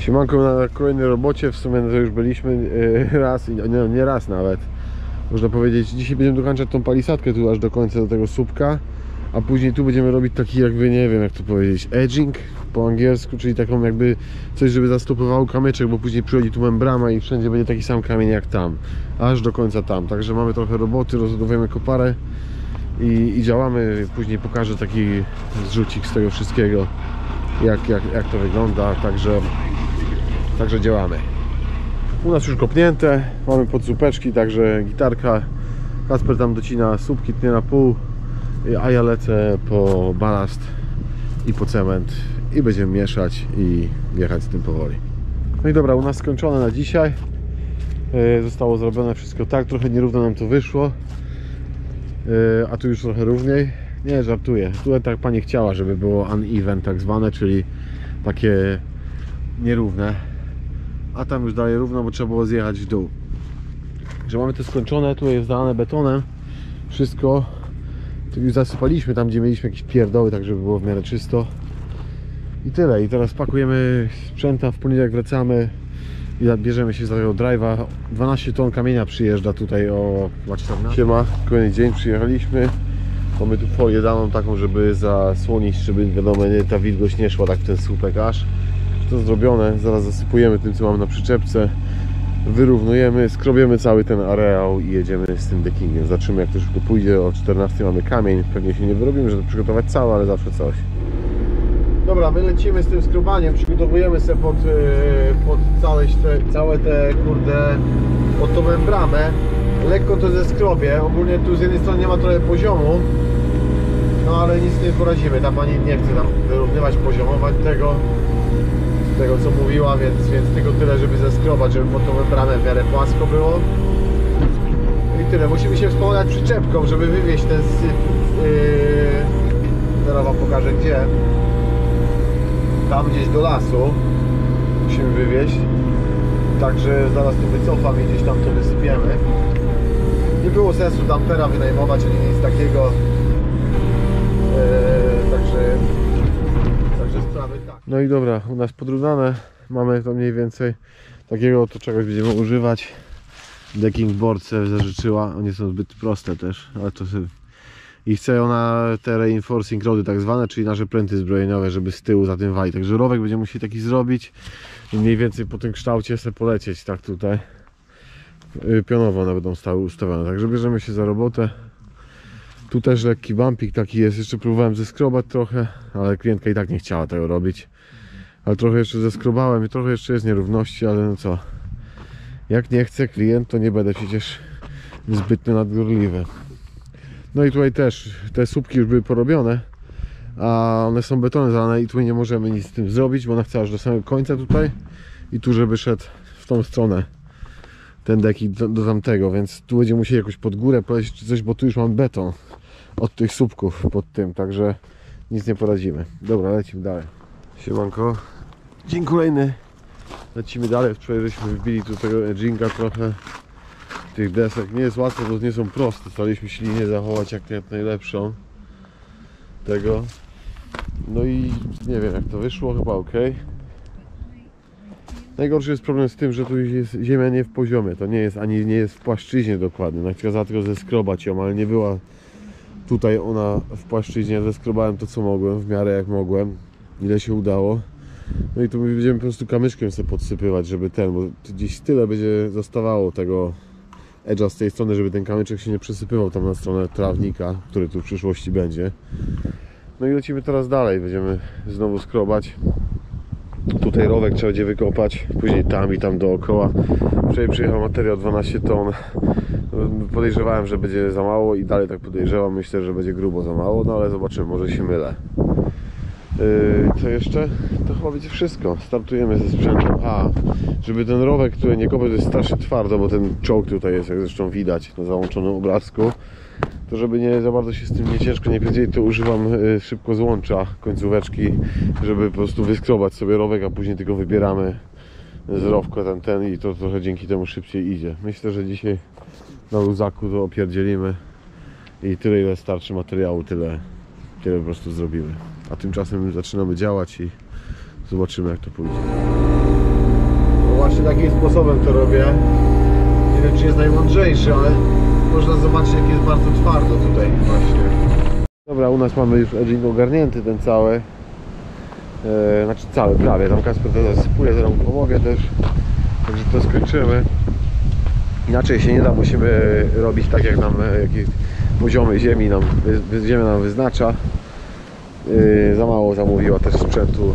Siemanko na kolejnej robocie, w sumie to już byliśmy raz, nie raz nawet, można powiedzieć. Dzisiaj będziemy dokończać tą palisadkę tu aż do końca, do tego słupka, a później tu będziemy robić taki jakby, nie wiem jak to powiedzieć, edging po angielsku, czyli taką jakby coś, żeby zastopowało kamyczek, bo później przychodzi tu membrana i wszędzie będzie taki sam kamień jak tam, aż do końca tam. Także mamy trochę roboty, rozładowujemy koparę i działamy. Później pokażę taki zrzucik z tego wszystkiego, jak to wygląda, także działamy. U nas już kopnięte, mamy podsupeczki, także gitarka. Kacper tam docina słupki, tnie na pół, a ja lecę po balast i po cement i będziemy mieszać i jechać z tym powoli. No i dobra, u nas skończone na dzisiaj. Zostało zrobione wszystko tak, trochę nierówno nam to wyszło, a tu już trochę równiej. Nie, żartuję, tutaj tak pani chciała, żeby było uneven tak zwane, czyli takie nierówne, a tam już dalej równo, bo trzeba było zjechać w dół. Że mamy to skończone, tu jest zalane betonem wszystko, tu już zasypaliśmy tam, gdzie mieliśmy jakieś pierdoły, tak żeby było w miarę czysto i tyle. I teraz pakujemy sprzęta, w poniedziałek wracamy i bierzemy się za tego drive'a. 12 ton kamienia przyjeżdża tutaj o 14. Siema, kolejny dzień, przyjechaliśmy. Mamy tu folię daną taką, żeby zasłonić, żeby wiadomo, ta wilgoć nie szła tak w ten słupek aż. To zrobione, zaraz zasypujemy tym, co mamy na przyczepce, wyrównujemy, skrobiemy cały ten areał i jedziemy z tym deckingiem. Zobaczymy, jak to szybko pójdzie. O 14 mamy kamień, pewnie się nie wyrobimy, żeby przygotować cały, ale zawsze coś. Dobra, my lecimy z tym skrobaniem, przygotowujemy sobie pod całe te kurde, pod tą membranę. Lekko to zeskrobię, ogólnie tu z jednej strony nie ma trochę poziomu, no ale nic nie poradzimy, ta pani nie chce nam wyrównywać, poziomować tego co mówiła, więc tylko tyle, żeby zeskrobać, żeby pod tą membranę w miarę płasko było. I tyle, musimy się wspomagać przyczepką, żeby wywieźć ten syp, zaraz wam pokażę gdzie, tam gdzieś do lasu musimy wywieźć, także zaraz to wycofam i gdzieś tam to wysypiemy. Nie było sensu dampera wynajmować ani nic takiego, także sprawy tak. No i dobra, u nas podrównane, mamy to mniej więcej takiego, to czegoś będziemy używać. Decking board sobie zażyczyła, one są zbyt proste też, ale to sobie... I chce ona te reinforcing rody tak zwane, czyli nasze pręty zbrojeniowe, żeby z tyłu za tym wali. Także rowek będziemy musieli taki zrobić i mniej więcej po tym kształcie sobie polecieć tak tutaj. Pionowo one będą stały ustawione, także bierzemy się za robotę. Tu też lekki bumpik taki jest, jeszcze próbowałem zeskrobać trochę, ale klientka i tak nie chciała tego robić. Ale trochę jeszcze zeskrobałem i trochę jeszcze jest nierówności, ale no co, jak nie chce klient, to nie będę przecież zbytnio nadgorliwy. No i tutaj też te słupki już były porobione, a one są betonem zalane i tu nie możemy nic z tym zrobić, bo ona chce aż do samego końca tutaj i tu żeby szedł w tą stronę ten deki do tamtego, więc tu będziemy musieli jakoś pod górę polecieć czy coś, bo tu już mam beton od tych słupków pod tym, także nic nie poradzimy. Dobra, lecimy dalej. Siemanko, dzień kolejny, lecimy dalej. Wczoraj żeśmy wbili tu tego edginga trochę tych desek. Nie jest łatwo, bo nie są proste, staraliśmy się linię zachować jak najlepszą tego. No i nie wiem jak to wyszło, chyba ok. Najgorszy jest problem z tym, że tu jest ziemia nie w poziomie, to nie jest ani nie jest w płaszczyźnie dokładnie. Chciałem tylko zeskrobać ją, ale nie była tutaj ona w płaszczyźnie. Zeskrobałem to co mogłem, w miarę jak mogłem, ile się udało. No i tu będziemy po prostu kamyczkiem sobie podsypywać, żeby bo gdzieś tyle będzie zostawało tego edge'a z tej strony, żeby ten kamyczek się nie przesypywał tam na stronę trawnika, który tu w przyszłości będzie. No i lecimy teraz dalej, będziemy znowu skrobać. Tutaj rowek trzeba będzie wykopać, później tam i tam dookoła. Wczoraj przyjechał materiał 12 ton. Podejrzewałem, że będzie za mało i dalej tak podejrzewam. Myślę, że będzie grubo za mało, no ale zobaczymy, może się mylę. Co jeszcze? To chyba będzie wszystko. Startujemy ze sprzętem. Żeby ten rowek, który nie kopać, to jest strasznie twardo, bo ten czołg tutaj jest, jak zresztą widać na załączonym obrazku. To żeby nie za bardzo się z tym nie ciężko nie pierdzieli, to używam szybko złącza końcóweczki, żeby po prostu wyskrobać sobie rowek, a później tylko wybieramy z rowka ten i to trochę dzięki temu szybciej idzie. Myślę, że dzisiaj na luzaku to opierdzielimy i tyle ile starczy materiału, tyle po prostu zrobimy. A tymczasem zaczynamy działać i zobaczymy jak to pójdzie. No właśnie takim sposobem to robię. Nie wiem czy jest najmądrzejszy, ale można zobaczyć jak jest bardzo twardo tutaj właśnie. Dobra, u nas mamy już edging ogarnięty ten cały. Znaczy cały prawie, tam Kasper to zasypuje, zaraz mu pomogę też. Także to skończymy. Inaczej się nie da, musimy robić tak jak nam jakie poziomy ziemi nam, ziemia nam wyznacza. Za mało zamówiła też sprzętu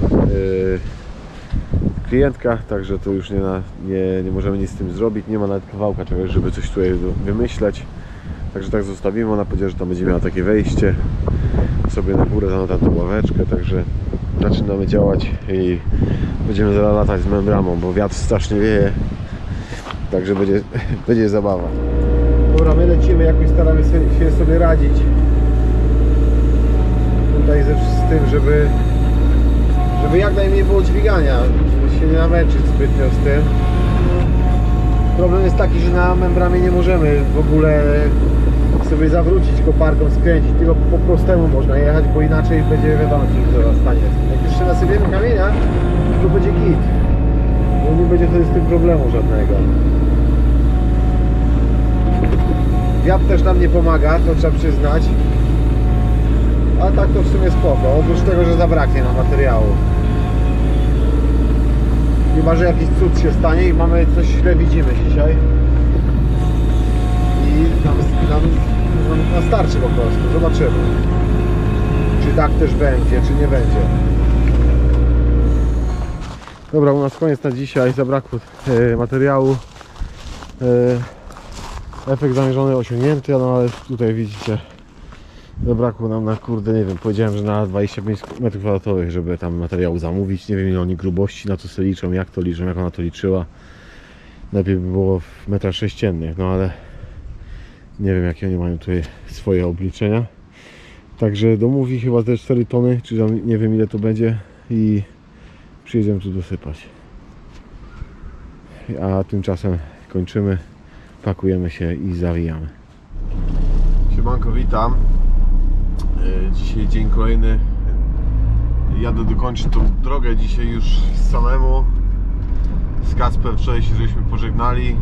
klientka, także tu już nie możemy nic z tym zrobić, nie ma nawet kawałka czegoś, żeby coś tutaj wymyśleć. Także tak zostawimy, ona powiedziała, że tam będzie miała takie wejście sobie na górę, tam tą ławeczkę, także zaczynamy działać i będziemy zaraz latać z membramą, bo wiatr strasznie wieje, także będzie zabawa. Dobra, my lecimy, jakoś staramy się sobie radzić tutaj z tym, żeby jak najmniej było dźwigania, żeby się nie namęczyć zbytnio z tym. Problem jest taki, że na membramie nie możemy w ogóle sobie zawrócić koparką, skręcić, tylko po prostemu można jechać, bo inaczej będzie wiadomo co zaraz stanie. Jak już się nasypiemy kamienia, to będzie git, bo nie będzie wtedy z tym problemu żadnego. Wiatr też nam nie pomaga, to trzeba przyznać, a tak to w sumie spoko, oprócz tego, że zabraknie nam materiału. Chyba że jakiś cud się stanie i mamy coś źle widzimy dzisiaj i nam starczy po prostu, zobaczymy czy tak też będzie, czy nie będzie. Dobra, u nas koniec na dzisiaj, zabrakło materiału, efekt zamierzony osiągnięty, no ale tutaj widzicie zabrakło nam na kurde, nie wiem, powiedziałem, że na 25 m2, żeby tam materiału zamówić. Nie wiem ile oni grubości na to sobie liczą, jak to liczą, jak ona to liczyła. Lepiej by było w metrach sześciennych, no ale nie wiem jakie oni mają tutaj swoje obliczenia. Także domówi chyba te 4 tony, czy tam nie wiem ile to będzie i przyjedziemy tu dosypać. A tymczasem kończymy, pakujemy się i zawijamy. Siemanko, witam. Dzisiaj dzień kolejny. Jadę dokończyć tą drogę dzisiaj już samemu. Z Kacper wczoraj się żeśmy pożegnali.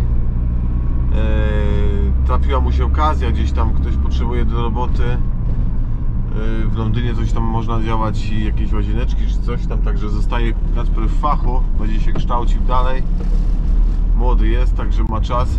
Trafiła mu się okazja, gdzieś tam ktoś potrzebuje do roboty. W Londynie coś tam można działać, jakieś łazieneczki czy coś tam, także zostaje Kacper w fachu, będzie się kształcił dalej. Młody jest, także ma czas.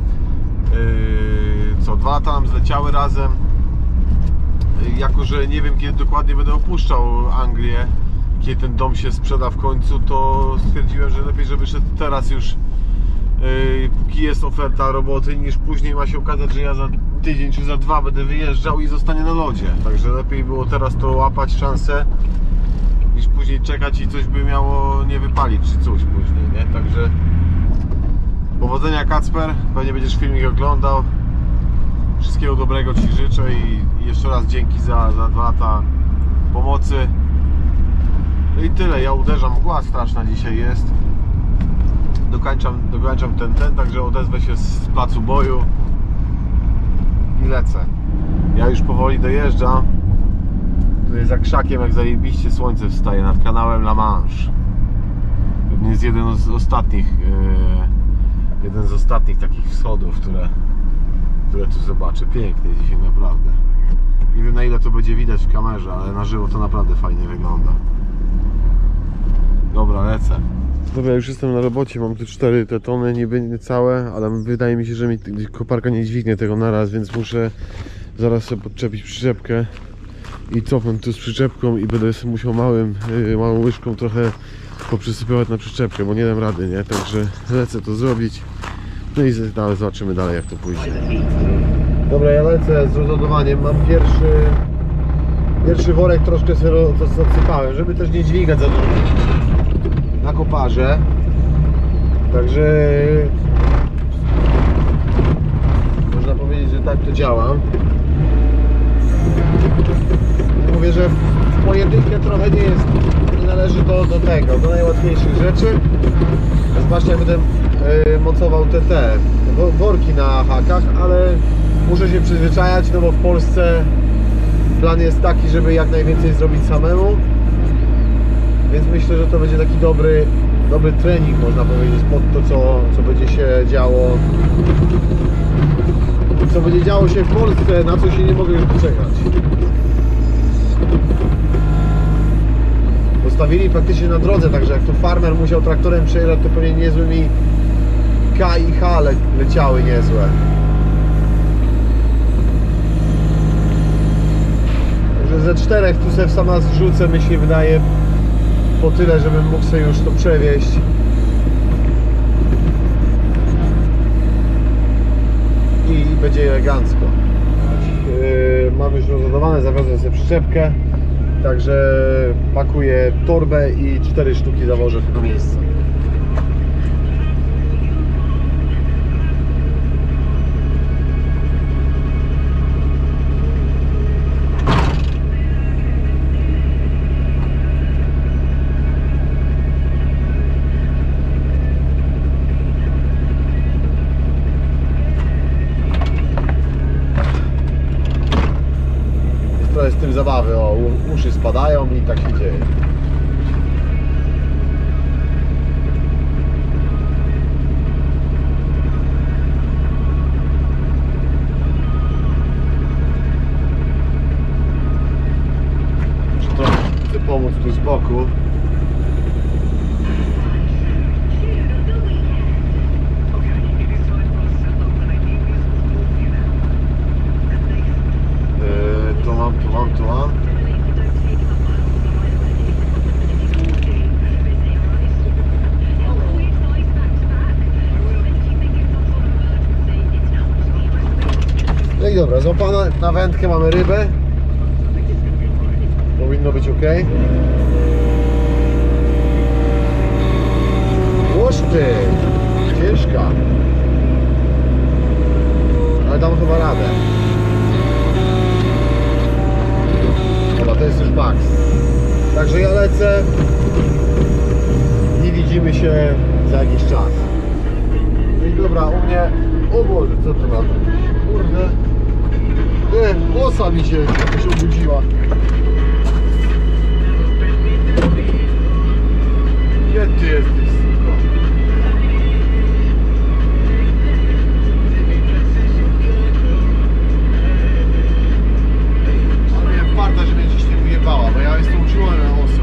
Co 2 lata nam zleciały razem. Jako że nie wiem kiedy dokładnie będę opuszczał Anglię, kiedy ten dom się sprzeda w końcu, to stwierdziłem, że lepiej żeby szedł teraz już, póki jest oferta roboty, niż później ma się okazać, że ja za tydzień czy za 2 będę wyjeżdżał i zostanie na lodzie. Także lepiej było teraz to łapać szansę, niż później czekać i coś by miało nie wypalić czy coś później, nie? Także powodzenia Kacper, pewnie będziesz filmik oglądał. Wszystkiego dobrego Ci życzę i jeszcze raz dzięki za 2 lata pomocy. No i tyle, ja uderzam, mgła straszna dzisiaj jest. Dokończam ten, także odezwę się z placu boju i lecę. Ja już powoli dojeżdżam. Tu jest za krzakiem, jak zajebiście słońce wstaje nad kanałem La Manche. Pewnie jest jeden z ostatnich takich wschodów, które tu zobaczę. Pięknie dzisiaj, naprawdę. Nie wiem na ile to będzie widać w kamerze, ale na żywo to naprawdę fajnie wygląda. Dobra, lecę. Dobra, już jestem na robocie, mam tu 4 te tony, niby całe, ale wydaje mi się, że mi koparka nie dźwignie tego naraz, więc muszę zaraz sobie podczepić przyczepkę i cofnąć tu z przyczepką i będę sobie musiał małą łyżką trochę poprzysypywać na przyczepkę, bo nie dam rady, nie? Także lecę to zrobić. No i zobaczymy dalej jak to pójdzie. Dobra, ja lecę z rozładowaniem. Mam pierwszy worek, troszkę sobie zasypałem, żeby też nie dźwigać za dużo na koparze. Także można powiedzieć, że tak to działa. Mówię, że w pojedynkę trochę nie należy do najłatwiejszych rzeczy. Zwłaszcza jak będę mocował te worki na hakach, ale muszę się przyzwyczajać, no bo w Polsce plan jest taki, żeby jak najwięcej zrobić samemu. Więc myślę, że to będzie taki dobry trening, można powiedzieć, pod to, co będzie się działo. Co będzie działo się w Polsce, na co się nie mogę już doczekać. Postawili praktycznie na drodze, także jak tu farmer musiał traktorem przejeżdżać, to pewnie niezłymi K i H leciały niezłe. Także ze 4 tu sobie w sama zrzucę, mi się wydaje, po tyle, żebym mógł sobie już to przewieźć. I będzie elegancko. Mam już rozładowane, zawiozłem sobie przyczepkę. Także pakuję torbę i 4 sztuki zawożę w to miejsce. Trochę z tym zabawy, o, uszy spadają i tak się dzieje. Muszę trochę pomóc tu z boku. Tu mam. No i dobra, złapana na wędkę, mamy rybę. Powinno być ok. Łoż ty! Ciężka. Ale dam chyba radę. To jest już max. Także ja lecę i widzimy się za jakiś czas. No i dobra, u mnie... O Boże, co to na to? Kurde. Osa mi się jakoś obudziła. Gdzie ty jesteś, suko? Warta, że mnie gdzieś nie wyjebała, bo ja jestem uczulony na osą.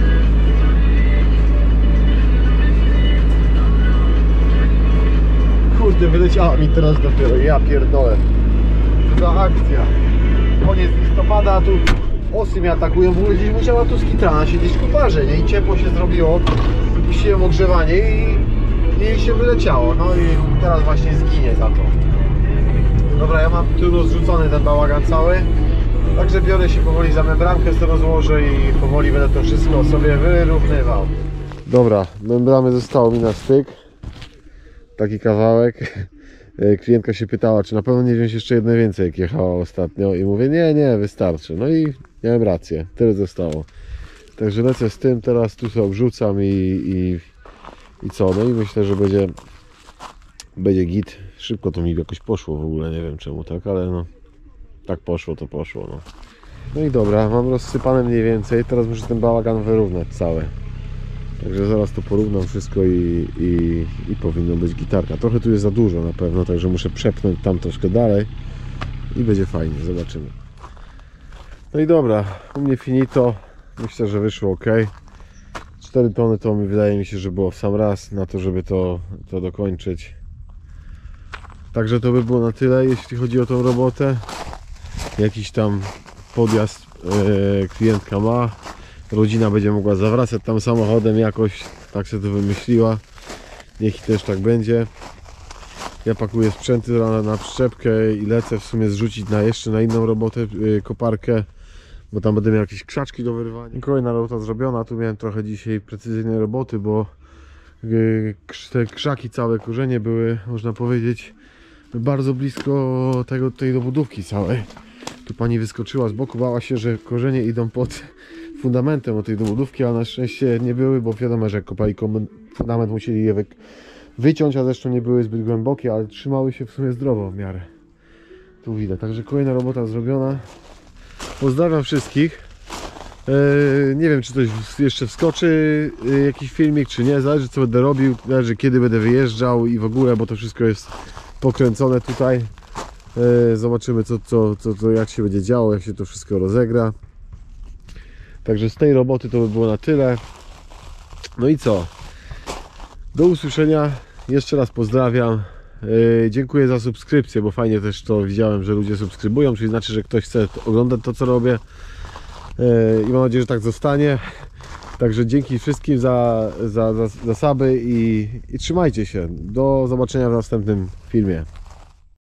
Kurde, wyleciała mi teraz dopiero, ja pierdolę. Co za akcja. Koniec listopada, a tu osy mnie atakują, w ogóle gdzieś musiała tu skitrana siedzieć w koparze, nie? I ciepło się zrobiło, puściłem ogrzewanie i się wyleciało. No i teraz właśnie zginie za to. Dobra, ja mam tu rozrzucony ten bałagan cały. Także biorę się powoli za membrankę, sobie rozłożę i powoli będę to wszystko sobie wyrównywał. Dobra, membramy zostało mi na styk. Taki kawałek. Klientka się pytała, czy na pewno nie wziąć jeszcze jednej więcej, jak jechała ostatnio. I mówię, nie, wystarczy. No i miałem rację, tyle zostało. Także lecę z tym, teraz tu sobie obrzucam i co? No i myślę, że będzie git. Szybko to mi jakoś poszło w ogóle, nie wiem czemu tak, ale no tak poszło, to poszło. No i dobra, mam rozsypane mniej więcej, teraz muszę ten bałagan wyrównać cały. Także zaraz to porównam wszystko i powinno być gitarka. Trochę tu jest za dużo na pewno, także muszę przepchnąć tam troszkę dalej i będzie fajnie, zobaczymy. No i dobra, u mnie finito, myślę, że wyszło ok. 4 tony to wydaje mi się, że było w sam raz na to, żeby to dokończyć. Także to by było na tyle, jeśli chodzi o tą robotę. Jakiś tam podjazd klientka ma. Rodzina będzie mogła zawracać tam samochodem jakoś, tak sobie to wymyśliła. Niech też tak będzie. Ja pakuję sprzęty na przyczepkę i lecę w sumie zrzucić jeszcze na inną robotę, koparkę, bo tam będę miał jakieś krzaczki do wyrwania. Kolejna robota zrobiona, tu miałem trochę dzisiaj precyzyjnej roboty, bo te krzaki, całe korzenie były, można powiedzieć, bardzo blisko tej dobudówki całej. Tu pani wyskoczyła z boku, bała się, że korzenie idą pod fundamentem od tej dobudówki, a na szczęście nie były, bo wiadomo, że jak kopali fundament, musieli je wyciąć, a zresztą nie były zbyt głębokie, ale trzymały się w sumie zdrowo w miarę. Tu widać, także kolejna robota zrobiona. Pozdrawiam wszystkich. Nie wiem, czy coś jeszcze wskoczy, jakiś filmik, czy nie. Zależy, co będę robił, zależy, kiedy będę wyjeżdżał i w ogóle, bo to wszystko jest pokręcone tutaj. Zobaczymy, jak się będzie działo, jak się to wszystko rozegra. Także z tej roboty to by było na tyle. No i co? Do usłyszenia. Jeszcze raz pozdrawiam. Dziękuję za subskrypcję, bo fajnie też to widziałem, że ludzie subskrybują, czyli znaczy, że ktoś chce oglądać to, co robię. I mam nadzieję, że tak zostanie. Także dzięki wszystkim za suby i trzymajcie się. Do zobaczenia w następnym filmie.